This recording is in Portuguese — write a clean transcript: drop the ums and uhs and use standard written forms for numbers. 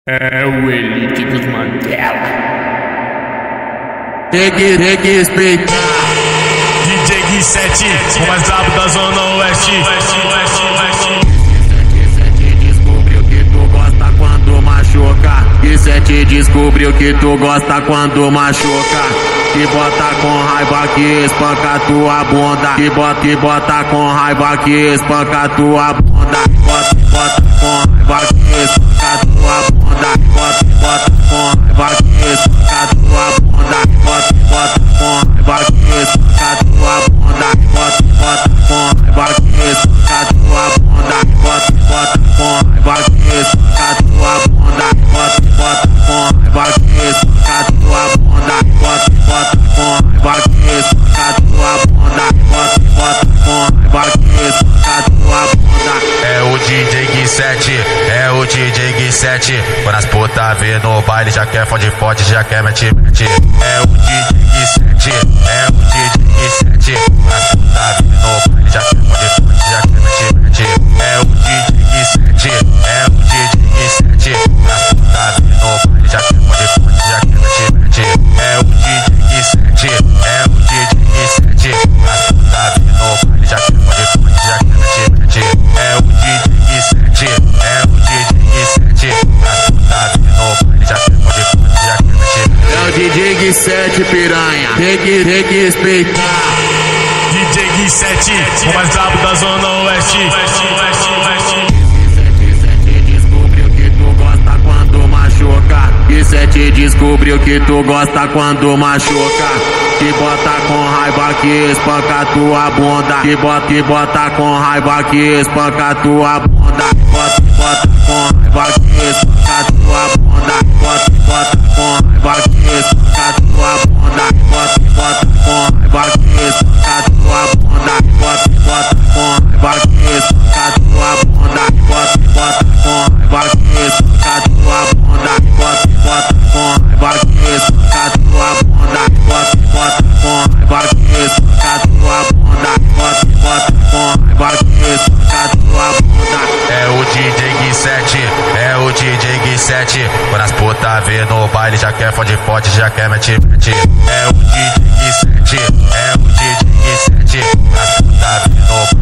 É o Elite dos Mandela. Tem que respeitar. DJ Gui 7, o mais brabo da Zona Oeste. Descobriu que tu gosta quando machuca. Gui 7 descobriu que tu gosta quando machuca. Que bota com raiva que espanca tua bunda. Que bota com raiva que espanca tua bunda. Bota com raiva que espanca tua bunda. Bota com raiva que espanca tua bunda. Bota com raiva que espanca tua bunda. Bota com raiva que espanca tua bunda. Bota com raiva que espanca tua bunda. Bota com raiva que espanca tua bunda. Bota com raiva que espanca tua bunda. Bota com raiva que espanca tua bunda. É o DJ Gui 7, é o DJ Gui 7. Quando as putas vê no baile já quer fode, já quer mete. É o DJ Gui 7, é o DJ Gui 7. Quando as putas vê no baile já quer fode, já quer mete. É o DJ Gui 7, é o DJ Gui 7. Quando as putas vê no baile já quer fode, já quer mete. É o DJ Gui 7, é o DJ Gui 7. Quando as putas vê no baile já quer fode, já quer mete. É o DJ Gui 7, é o DJ Gui 7. As putas vê no baile já quer fode, já quer mete. É o DJ Gui 7, piranha. Tem que respeitar. DJ Gui 7, o mais brabo da Zona Oeste. Descobriu que tu gosta quando machuca. Gui 7 descobriu que tu gosta quando machuca. Que bota com raiva que espanca tua bunda. Que bota com raiva que espanca tua bunda. Bota com raiva que espanca tua bunda. Bota com raiva que espanca tua bunda. Bota com raiva que espanca tua bunda. Bota com raiva que espanca tua bunda. Bota com raiva que espanca tua bunda. Bota com raiva que espanca tua bunda. Bota com raiva que espanca tua bunda. Bota com raiva que espanca tua bunda. É o DJ Gui 7, é o DJ Gui 7. Quando as putas vê no baile já quer fode, já quer mete. É o DJ Gui 7, é o DJ Gui 7. Quando as putas vê no baile